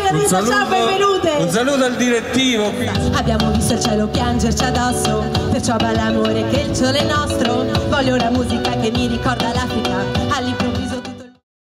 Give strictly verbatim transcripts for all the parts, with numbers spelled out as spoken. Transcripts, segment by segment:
Caterina, saluto, ciao, benvenute! Un saluto al direttivo. Abbiamo visto il cielo piangerci addosso, perciò bell'amore che il sole è nostro. Voglio una musica che mi ricorda l'Africa, all'improvviso tutto il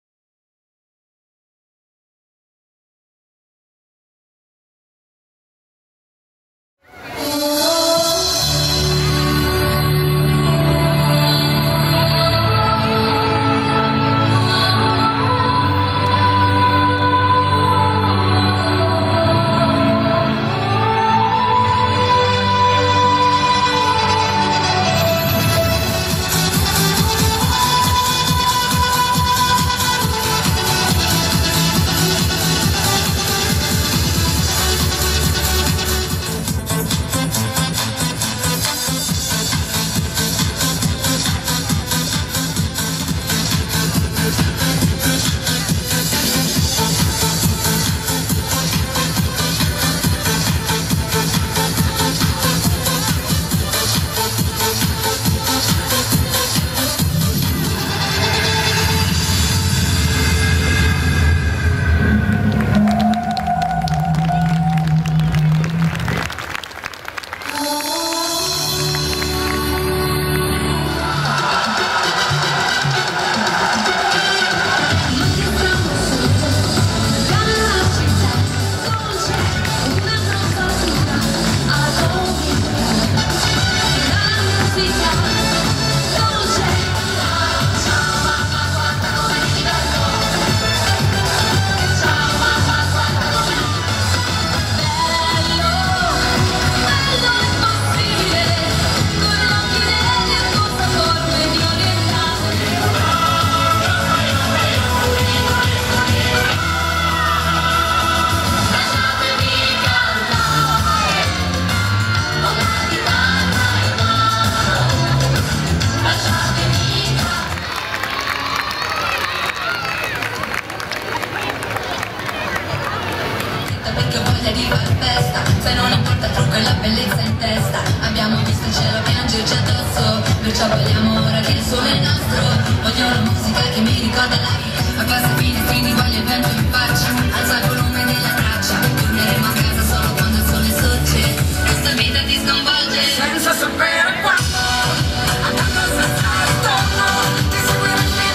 perché ho voglia di far festa, se non importa il trucco e la bellezza in testa. Abbiamo visto il cielo piangerci addosso, perciò balliamo ora che il sole è nostro. Voglio una musica che mi ricorda la vita, abbassa i finestrini, voglio il vento in faccia, alza il volume della traccia. Torneremo a casa solo quando il sole sorge, questa vita ti sconvolge senza sapere quando, andando senza ritorno, ti seguirò in fine.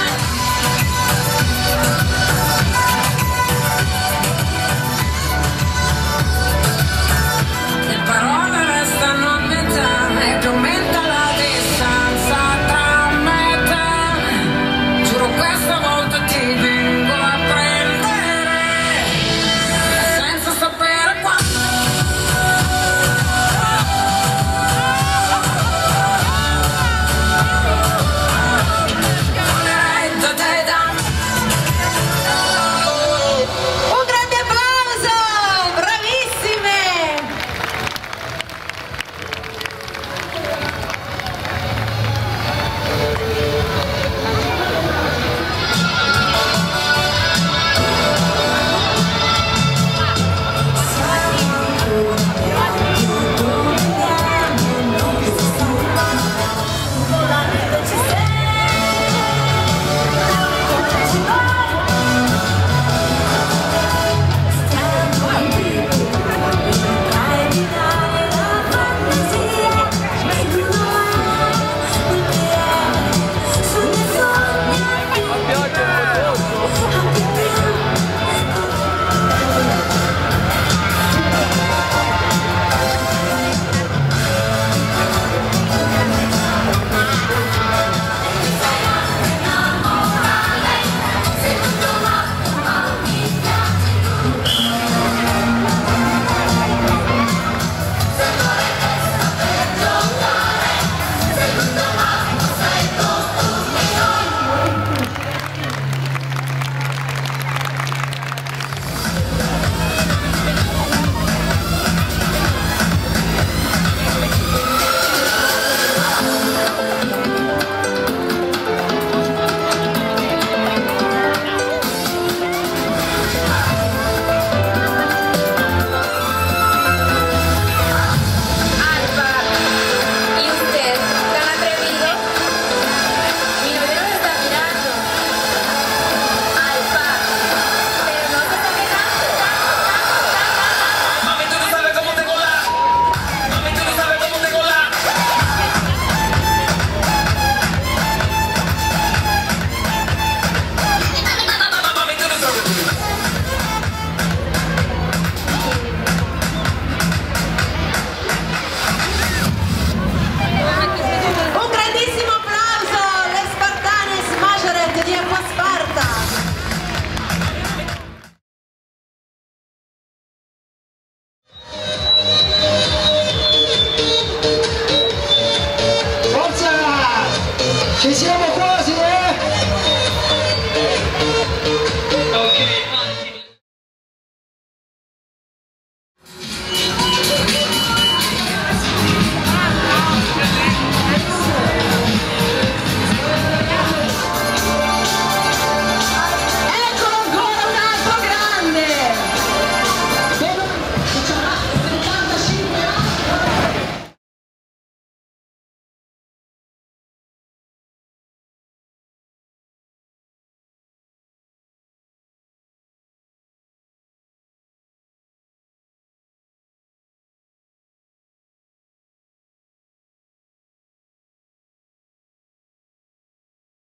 Parole restano a metà e più aumenta la distanza tra me e te. Giuro questa volta ti vengo a prendere. siamo